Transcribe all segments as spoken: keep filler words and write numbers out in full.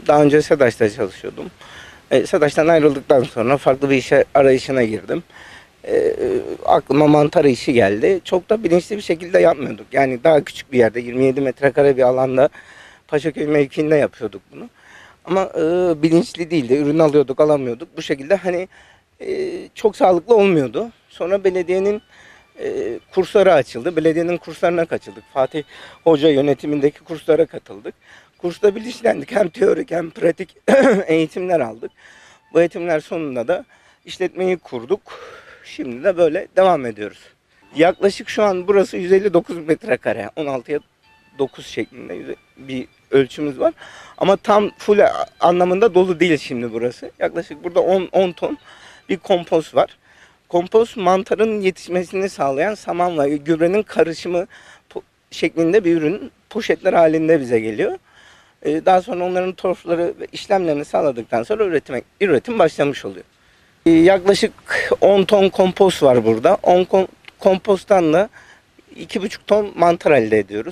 Daha önce SEDAŞ'ta çalışıyordum. E, SEDAŞ'tan ayrıldıktan sonra farklı bir işe arayışına girdim. E, aklıma mantar işi geldi. Çok da bilinçli bir şekilde yapmıyorduk. Yani daha küçük bir yerde, yirmi yedi metrekare bir alanda Paşaköy mevkiinde yapıyorduk bunu. Ama e, bilinçli değildi. Ürün alıyorduk, alamıyorduk. Bu şekilde hani e, çok sağlıklı olmuyordu. Sonra belediyenin e, kursları açıldı. Belediyenin kurslarına katıldık. Fatih Hoca yönetimindeki kurslara katıldık. Kursta bilinçlendik. Hem teorik hem pratik eğitimler aldık. Bu eğitimler sonunda da işletmeyi kurduk. Şimdi de böyle devam ediyoruz. Yaklaşık şu an burası yüz elli dokuz metrekare. on altıya dokuz şeklinde bir ölçümüz var. Ama tam full anlamında dolu değil şimdi burası. Yaklaşık burada on, on ton bir kompost var. Kompost mantarın yetişmesini sağlayan samanla gübrenin karışımı şeklinde bir ürün. Poşetler halinde bize geliyor. Daha sonra onların torfları ve işlemlerini sağladıktan sonra üretime, üretim başlamış oluyor. Yaklaşık on ton kompost var burada. on komposttan da iki buçuk ton mantar elde ediyoruz.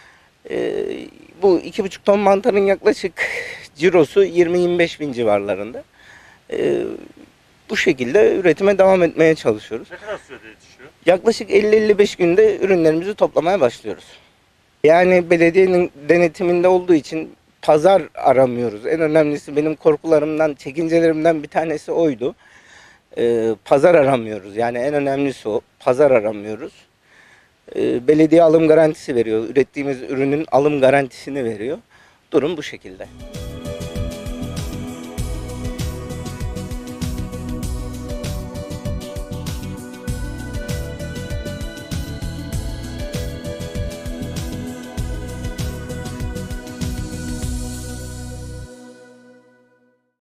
Bu iki buçuk ton mantarın yaklaşık cirosu yirmi yirmi beş bin civarlarında. Bu şekilde üretime devam etmeye çalışıyoruz. Ne kadar sürede yetişiyor? Yaklaşık elli elli beş günde ürünlerimizi toplamaya başlıyoruz. Yani belediyenin denetiminde olduğu için pazar aramıyoruz. En önemlisi benim korkularımdan, çekincelerimden bir tanesi oydu. Ee, pazar aramıyoruz. Yani en önemlisi o. Pazar aramıyoruz. Ee, belediye alım garantisi veriyor. Ürettiğimiz ürünün alım garantisini veriyor. Durum bu şekilde.